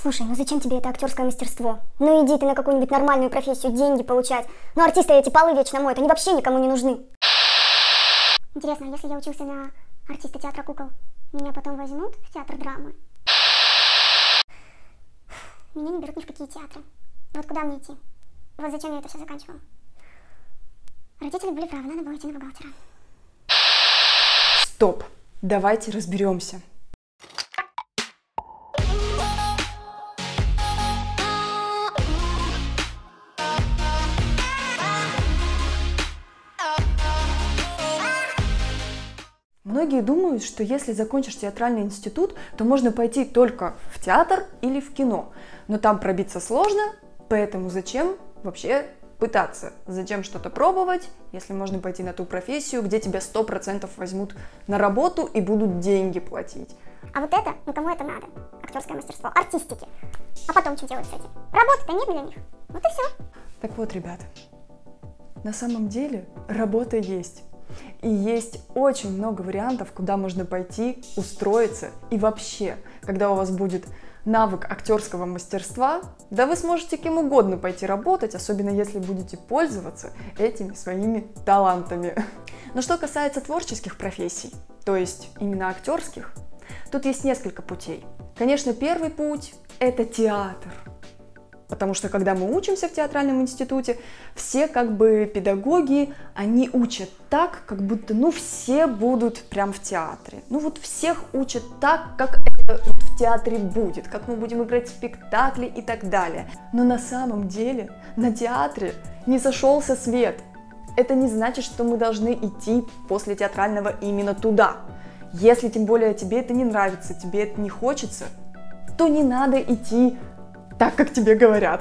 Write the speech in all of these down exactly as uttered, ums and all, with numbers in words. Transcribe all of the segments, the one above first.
Слушай, ну зачем тебе это актерское мастерство? Ну иди ты на какую-нибудь нормальную профессию, деньги получать. Ну артисты эти полы вечно моют, они вообще никому не нужны. Интересно, если я учился на артиста театра кукол, меня потом возьмут в театр драмы? Меня не берут ни в какие театры. Вот куда мне идти? Вот зачем я это все заканчивала? Родители были правы, надо было идти на бухгалтера. Стоп, давайте разберемся. Многие думают, что если закончишь театральный институт, то можно пойти только в театр или в кино. Но там пробиться сложно, поэтому зачем вообще пытаться? Зачем что-то пробовать, если можно пойти на ту профессию, где тебя сто процентов возьмут на работу и будут деньги платить? А вот это, ну кому это надо? Актерское мастерство, артистики. А потом что делать с этим? Работы-то нет для них. Вот и все. Так вот, ребята, на самом деле работа есть. И есть очень много вариантов, куда можно пойти, устроиться. И вообще, когда у вас будет навык актерского мастерства, да вы сможете кем угодно пойти работать, особенно если будете пользоваться этими своими талантами. Но что касается творческих профессий, то есть именно актерских, тут есть несколько путей. Конечно, первый путь – это театр. Потому что когда мы учимся в театральном институте, все как бы педагоги, они учат так, как будто ну все будут прям в театре. Ну вот всех учат так, как это вот в театре будет, как мы будем играть в спектакли и так далее. Но на самом деле на театре не сошелся свет. Это не значит, что мы должны идти после театрального именно туда. Если тем более тебе это не нравится, тебе это не хочется, то не надо идти так, как тебе говорят.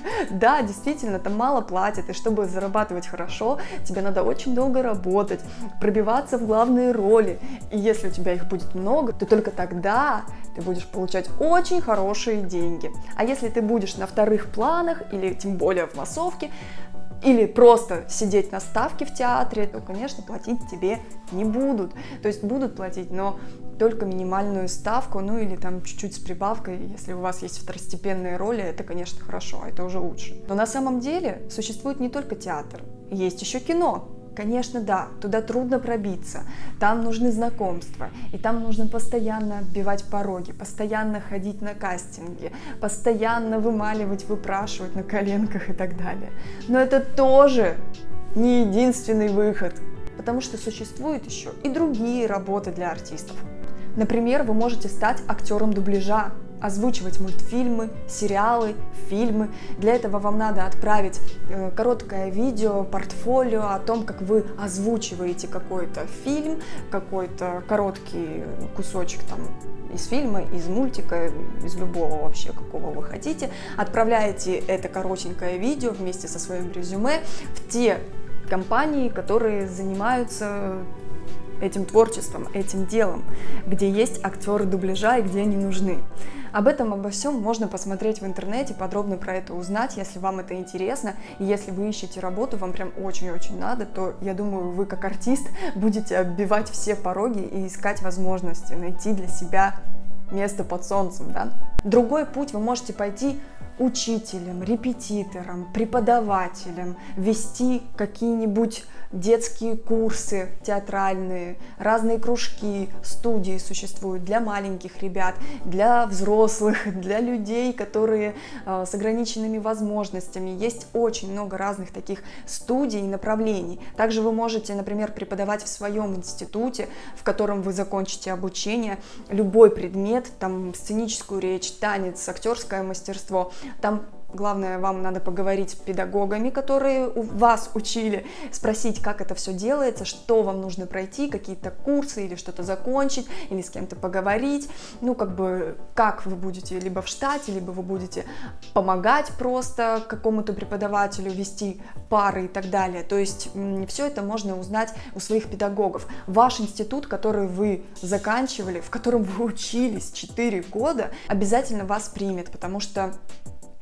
Да, действительно, там мало платят, и чтобы зарабатывать хорошо, тебе надо очень долго работать, пробиваться в главные роли. И если у тебя их будет много, то только тогда ты будешь получать очень хорошие деньги. А если ты будешь на вторых планах, или тем более в массовке, или просто сидеть на ставке в театре, то, конечно, платить тебе не будут. То есть будут платить, но только минимальную ставку, ну или там чуть-чуть с прибавкой. Если у вас есть второстепенные роли, это, конечно, хорошо, это уже лучше. Но на самом деле существует не только театр, есть еще кино. Конечно, да, туда трудно пробиться, там нужны знакомства, и там нужно постоянно оббивать пороги, постоянно ходить на кастинги, постоянно вымаливать, выпрашивать на коленках и так далее. Но это тоже не единственный выход, потому что существуют еще и другие работы для артистов. Например, вы можете стать актером дубляжа, озвучивать мультфильмы, сериалы, фильмы. Для этого вам надо отправить э, короткое видео, портфолио о том, как вы озвучиваете какой-то фильм, какой-то короткий кусочек там из фильма, из мультика, из любого вообще, какого вы хотите. Отправляете это коротенькое видео вместе со своим резюме в те компании, которые занимаются этим творчеством, этим делом, где есть актеры дубляжа и где они нужны. Об этом, обо всем можно посмотреть в интернете, подробно про это узнать, если вам это интересно. И если вы ищете работу, вам прям очень-очень надо, то, я думаю, вы как артист будете оббивать все пороги и искать возможности, найти для себя место под солнцем, да? Другой путь: вы можете пойти учителем, репетитором, преподавателем, вести какие-нибудь детские курсы театральные, разные кружки, студии существуют для маленьких ребят, для взрослых, для людей, которые э, с ограниченными возможностями. Есть очень много разных таких студий и направлений. Также вы можете, например, преподавать в своем институте, в котором вы закончите обучение, любой предмет, там сценическую речь, танец, актерское мастерство. Там главное, вам надо поговорить с педагогами, которые у вас учили, спросить, как это все делается, что вам нужно пройти, какие-то курсы или что-то закончить, или с кем-то поговорить. Ну, как бы, как вы будете либо в штате, либо вы будете помогать просто какому-то преподавателю, вести пары и так далее. То есть все это можно узнать у своих педагогов. Ваш институт, который вы заканчивали, в котором вы учились четыре года, обязательно вас примет, потому что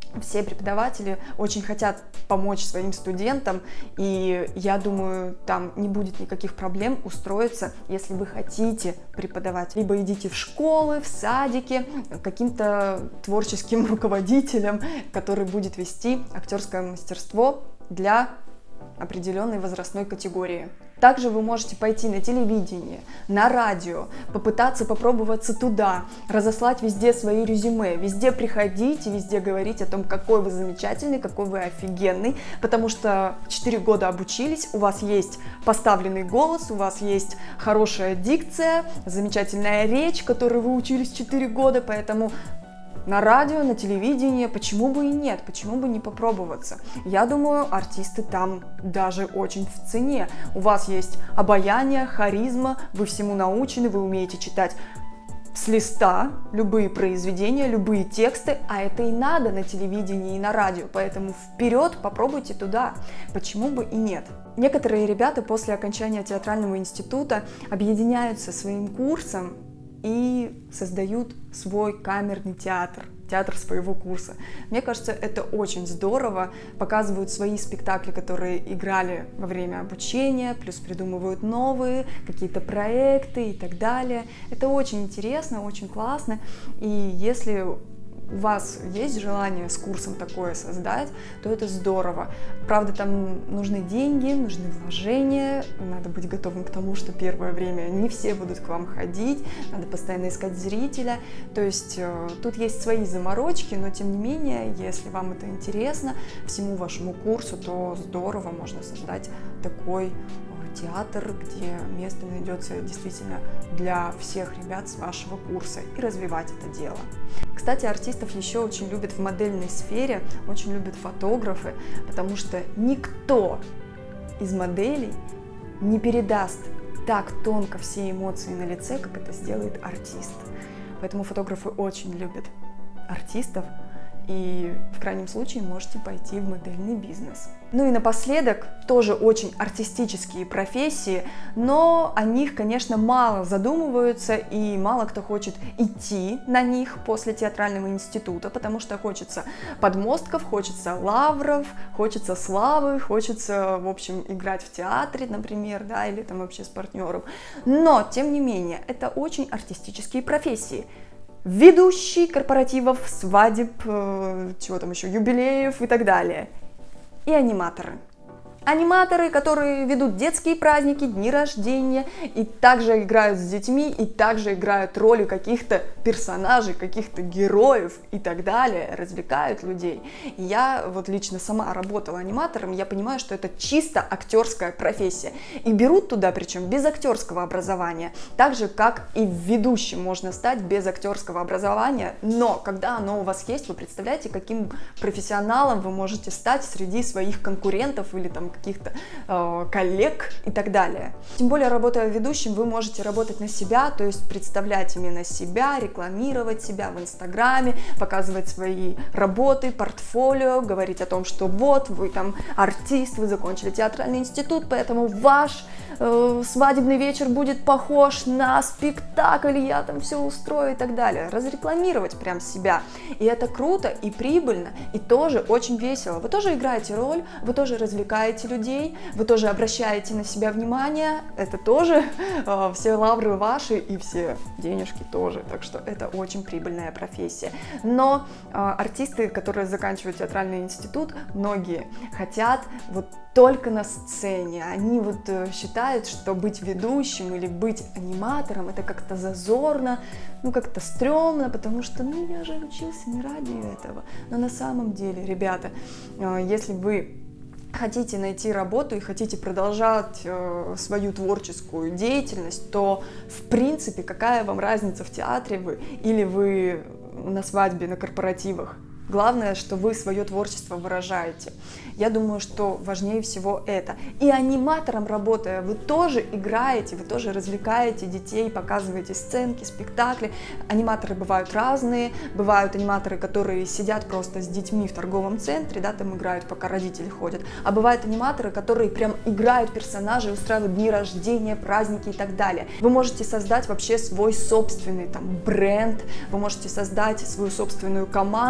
все преподаватели очень хотят помочь своим студентам, и я думаю, там не будет никаких проблем устроиться, если вы хотите преподавать. Либо идите в школы, в садики, каким-то творческим руководителем, который будет вести актерское мастерство для определенной возрастной категории. Также вы можете пойти на телевидение, на радио, попытаться попробоваться туда, разослать везде свои резюме, везде приходить и везде говорить о том, какой вы замечательный, какой вы офигенный, потому что четыре года обучились, у вас есть поставленный голос, у вас есть хорошая дикция, замечательная речь, которой вы учились четыре года, поэтому на радио, на телевидении, почему бы и нет, почему бы не попробоваться? Я думаю, артисты там даже очень в цене. У вас есть обаяние, харизма, вы всему научены, вы умеете читать с листа любые произведения, любые тексты, а это и надо на телевидении и на радио, поэтому вперед, попробуйте туда, почему бы и нет. Некоторые ребята после окончания театрального института объединяются своим курсом и создают свой камерный театр, театр своего курса. Мне кажется, это очень здорово, показывают свои спектакли, которые играли во время обучения, плюс придумывают новые, какие-то проекты и так далее. Это очень интересно, очень классно, и если у вас есть желание с курсом такое создать, то это здорово. Правда, там нужны деньги, нужны вложения, надо быть готовым к тому, что первое время не все будут к вам ходить, надо постоянно искать зрителя. То есть э, тут есть свои заморочки, но тем не менее, если вам это интересно, всему вашему курсу, то здорово, можно создать такой театр, где место найдется действительно для всех ребят с вашего курса, и развивать это дело. Кстати, артистов еще очень любят в модельной сфере, очень любят фотографы, потому что никто из моделей не передаст так тонко все эмоции на лице, как это сделает артист. Поэтому фотографы очень любят артистов, и в крайнем случае можете пойти в модельный бизнес. Ну и напоследок, тоже очень артистические профессии, но о них, конечно, мало задумываются, и мало кто хочет идти на них после театрального института, потому что хочется подмостков, хочется лавров, хочется славы, хочется, в общем, играть в театре, например, да, или там вообще с партнером. Но, тем не менее, это очень артистические профессии. Ведущий корпоративов, свадеб, э, чего там еще, юбилеев и так далее. И аниматоры. Аниматоры, которые ведут детские праздники, дни рождения, и также играют с детьми, и также играют роли каких-то персонажей, каких-то героев и так далее, развлекают людей. И я вот лично сама работала аниматором, я понимаю, что это чисто актерская профессия. И берут туда, причем без актерского образования, так же, как и ведущим можно стать без актерского образования, но когда оно у вас есть, вы представляете, каким профессионалом вы можете стать среди своих конкурентов или там каких-то э, коллег и так далее. Тем более, работая ведущим, вы можете работать на себя, то есть представлять именно себя, рекламировать себя в Инстаграме, показывать свои работы, портфолио, говорить о том, что вот, вы там артист, вы закончили театральный институт, поэтому ваш э, свадебный вечер будет похож на спектакль, я там все устрою и так далее. Разрекламировать прям себя. И это круто и прибыльно, и тоже очень весело. Вы тоже играете роль, вы тоже развлекаете людей, вы тоже обращаете на себя внимание, это тоже э, все лавры ваши и все денежки тоже, так что это очень прибыльная профессия. Но э, артисты, которые заканчивают театральный институт, многие хотят вот только на сцене, они вот э, считают, что быть ведущим или быть аниматором это как-то зазорно, ну как-то стрёмно, потому что ну я же учился не ради этого. Но на самом деле, ребята, э, если вы хотите найти работу и хотите продолжать э, свою творческую деятельность, то в принципе какая вам разница, в театре вы или вы на свадьбе, на корпоративах. Главное, что вы свое творчество выражаете. Я думаю, что важнее всего это. И аниматором работая, вы тоже играете, вы тоже развлекаете детей, показываете сценки, спектакли. Аниматоры бывают разные. Бывают аниматоры, которые сидят просто с детьми в торговом центре, да, там играют, пока родители ходят. А бывают аниматоры, которые прям играют персонажей, устраивают дни рождения, праздники и так далее. Вы можете создать вообще свой собственный там бренд, вы можете создать свою собственную команду,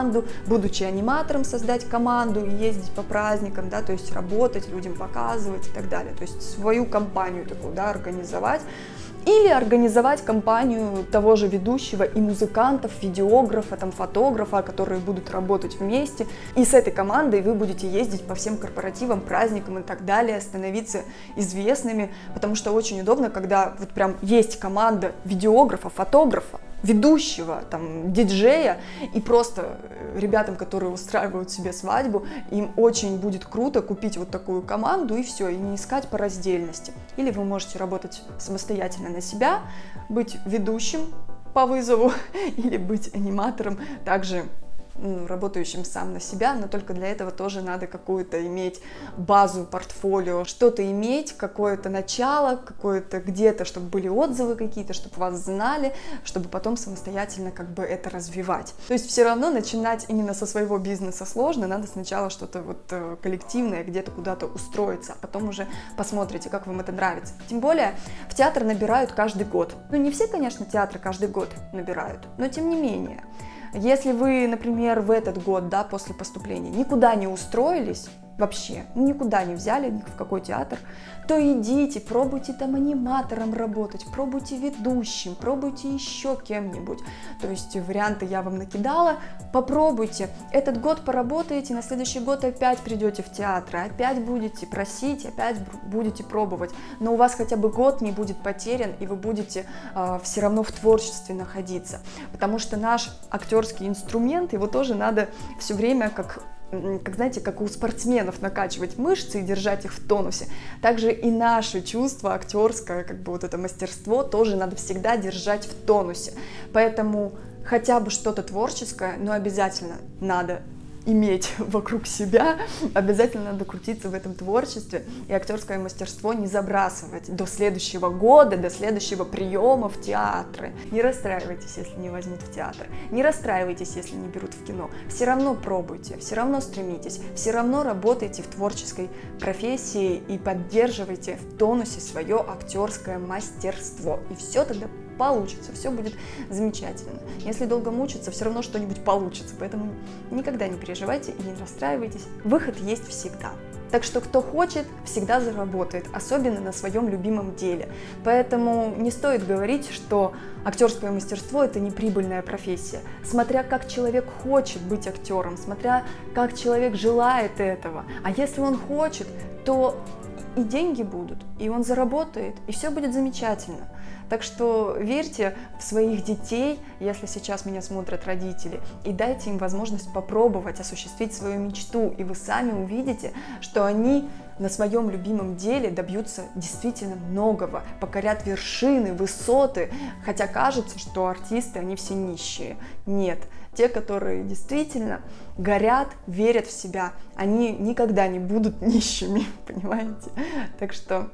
будучи аниматором, создать команду и ездить по праздникам, да, то есть работать, людям показывать и так далее. То есть свою компанию такую, да, организовать. Или организовать компанию того же ведущего и музыкантов, видеографа, там, фотографа, которые будут работать вместе. И с этой командой вы будете ездить по всем корпоративам, праздникам и так далее, становиться известными, потому что очень удобно, когда вот прям есть команда видеографа, фотографа, ведущего, там, диджея, и просто ребятам, которые устраивают себе свадьбу, им очень будет круто купить вот такую команду и все, и не искать по раздельности. Или вы можете работать самостоятельно на себя, быть ведущим по вызову или быть аниматором, также работающим сам на себя, но только для этого тоже надо какую-то иметь базу, портфолио, что-то иметь, какое-то начало, какое-то где-то, чтобы были отзывы какие-то, чтобы вас знали, чтобы потом самостоятельно как бы это развивать. То есть все равно начинать именно со своего бизнеса сложно, надо сначала что-то вот коллективное, где-то куда-то устроиться, а потом уже посмотрите, как вам это нравится. Тем более в театр набирают каждый год. Ну не все, конечно, театры каждый год набирают, но тем не менее. Если вы, например, в этот год, да, после поступления никуда не устроились, вообще, никуда не взяли, ни в какой театр, то идите, пробуйте там аниматором работать, пробуйте ведущим, пробуйте еще кем-нибудь. То есть варианты я вам накидала, попробуйте. Этот год поработаете, на следующий год опять придете в театр, опять будете просить, опять будете пробовать. Но у вас хотя бы год не будет потерян, и вы будете э, все равно в творчестве находиться. Потому что наш актерский инструмент, его тоже надо все время как... как, знаете, как у спортсменов накачивать мышцы и держать их в тонусе, также и наше чувство актерское, как бы вот это мастерство, тоже надо всегда держать в тонусе. Поэтому хотя бы что-то творческое, но обязательно надо иметь вокруг себя, обязательно надо крутиться в этом творчестве и актерское мастерство не забрасывать до следующего года, до следующего приема в театры. Не расстраивайтесь, если не возьмут в театр, не расстраивайтесь, если не берут в кино. Все равно пробуйте, все равно стремитесь, все равно работайте в творческой профессии и поддерживайте в тонусе свое актерское мастерство. И все тогда получится, все будет замечательно. Если долго мучиться, все равно что-нибудь получится, поэтому никогда не переживайте и не расстраивайтесь. Выход есть всегда. Так что кто хочет, всегда заработает, особенно на своем любимом деле. Поэтому не стоит говорить, что актерское мастерство – это неприбыльная профессия. Смотря как человек хочет быть актером, смотря как человек желает этого. А если он хочет, то и деньги будут, и он заработает, и все будет замечательно. Так что верьте в своих детей, если сейчас меня смотрят родители, и дайте им возможность попробовать осуществить свою мечту, и вы сами увидите, что они на своем любимом деле добьются действительно многого, покорят вершины, высоты, хотя кажется, что артисты, они все нищие. Нет, те, которые действительно горят, верят в себя, они никогда не будут нищими, понимаете? Так что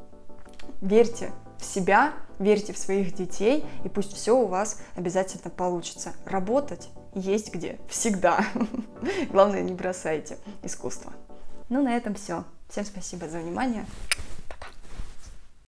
верьте в себя, верьте в своих детей, и пусть все у вас обязательно получится. Работать есть где, всегда. Главное, не бросайте искусство. Ну, на этом все. Всем спасибо за внимание.